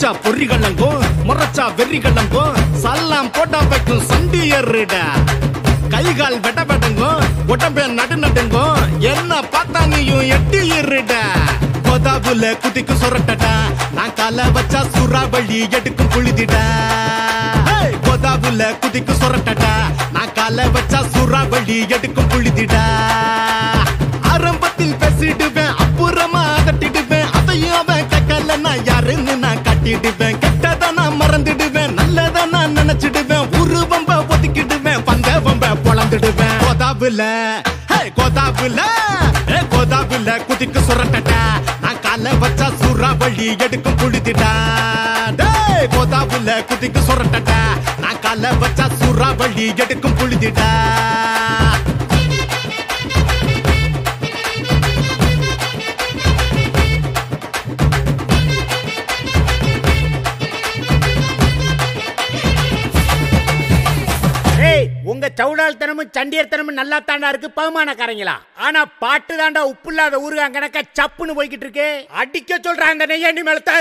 சிரிச்சா பொறிகளங்கும் முறைச்சா வெறிகளங்கும் சல்லாம் போட்டா வைக்கும் சண்டியருடா கைகால் வெட்ட வெடங்கும் உடம்பே நடு நடுங்கும் என்ன பார்த்தா நீயும் எட்டி இருடா கோதாபுல குதிக்கு சொரட்டடா நான் கால வச்சா சுறாவளி எடுக்கும் புழுதிடா கோதாபுல குதிக்கு சொரட்டடா நான் கால வச்சா சுறாவளி எடுக்கும் புழுதிடா ஆரம்பத்தில் பேசிடுவேன் அப்புறமா தட்டிடுவேன் அதையும் அவன் கேட்கல நான் யாருன்னு நான் கட்டிடுவேன் கெட்டதை நான் மறந்துடுவேன் நல்லதை நான் நினைச்சிடுவேன் உருவம்ப ஒதுக்கிடுவேன் பந்த வம்ப பொழந்துடுவேன் கோதாபுல கோதாபுல குதிக்கு சுரட்டடா நான் கால வச்சா சுறாவளி எடுக்கும் புழுதிடா கோதாபுல குதிக்கு சுரட்டடா நான் கால வச்சா சுறாவளி எடுக்கும் புழுதிடா உங்க சவுடால்தனமும் சண்டியர்த்தனமும் நல்லா தாண்டா இருக்கு பகுமானக்காரங்களா ஆனா பாட்டு தாண்டா உப்பு இல்லாத ஊருகா கணக்கா சப்புன்னு போய்கிட்டு இருக்கு அடிக்க சொல்றாங்க அந்த நெய்யாண்டி மேலத்தை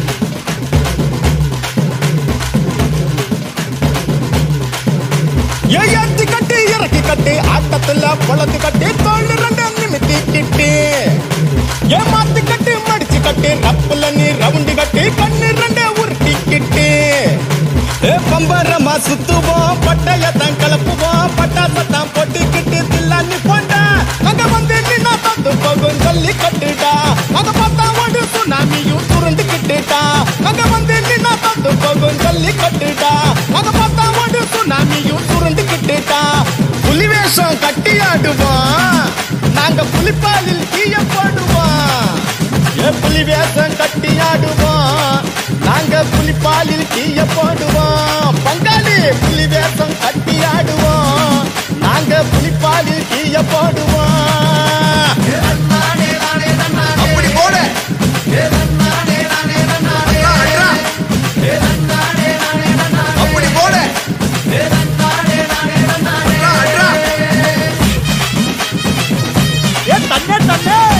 ஏத்தி கட்டி இறக்கி கட்டி ஆட்டத்துல பொழந்து கட்டி தோல் ரெண்டு நிமித்தி கிட்டி ஏமாத்தி கட்டி மடிச்சு கட்டி ரப்புல நீ ரவுண்டு கட்டி கண்ணு ரெண்டு உருட்டி கிட்டி பம்பரமா சுத்துவோம் பட்டையத்தான் கலப்புவோம் பட்டாசத்தான் போட்டுக்கிட்டு தில்லாண்ணி போண்டா அங்க வந்து நின்னா பார்த்து போகும் சொல்லி கட்டுடா அங்க பார்த்தா ஓடு சுனாமியும் சுருண்டுக்கிட்டுடா அங்க வந்து நின்னா பார்த்து போகும் சொல்லி கட்டுடா அங்க பார்த்தா ஓடு சுனாமியும் சுருண்டுக்கிட்டுடா புலி வேஷம் கட்டி ஆடுவோம் நாங்க புலிப்பாலில் தீய போடுவோம் புலி வேஷம் கட்டி ஆடுவோம் நாங்க புலிப்பாலில் தீய போடுவோம் பங்காளி புலி வேஷம் கட்டி ஆடுவோம் நாங்க புலிப்பாலில் தீய போடுவோம் அப்படி போட அப்படி போட தன்னே தன்னே